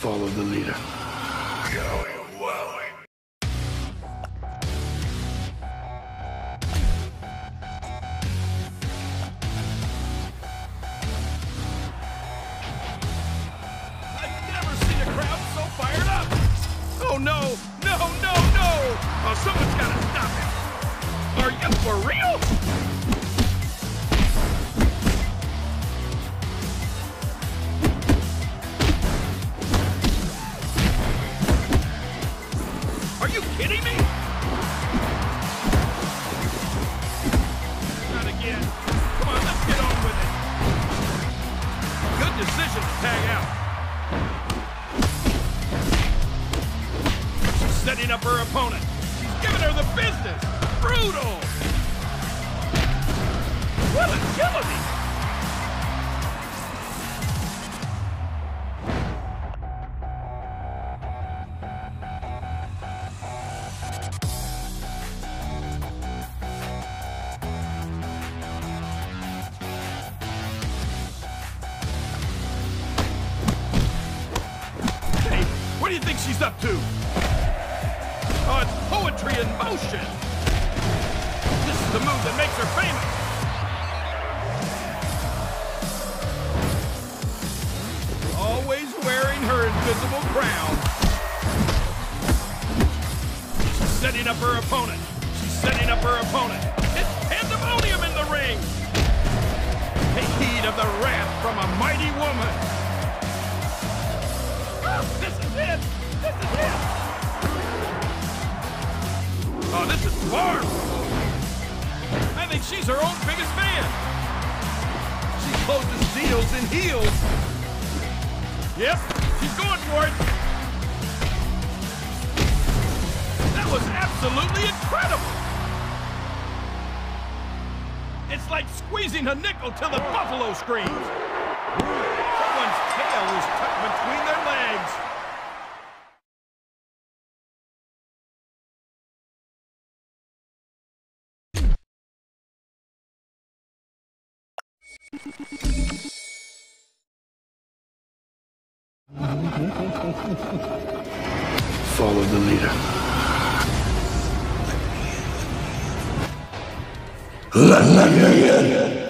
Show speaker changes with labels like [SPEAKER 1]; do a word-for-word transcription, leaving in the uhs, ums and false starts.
[SPEAKER 1] Follow the leader.
[SPEAKER 2] Going well.
[SPEAKER 3] I've never seen a crowd so fired up! Oh no! No, no, no! Oh, someone's gotta stop him! Are you for real? Are you kidding me? Not again. Come on, let's get on with it. Good decision to tag out. She's setting up her opponent. She's giving her the business. Brutal. What agility. What do you think she's up to? Oh, it's poetry in motion. This is the move that makes her famous. Always wearing her invisible crown. She's setting up her opponent. She's setting up her opponent. It's pandemonium in the ring. Take heed of the wrath from a mighty woman. This is it! This is it! Oh, this is Barb! I think she's her own biggest fan. She closes deals in heels. Yep, she's going for it. That was absolutely incredible! It's like squeezing a nickel till the buffalo screams. Someone's tail is tucked between their legs.
[SPEAKER 1] Follow the leader.
[SPEAKER 2] Let me in.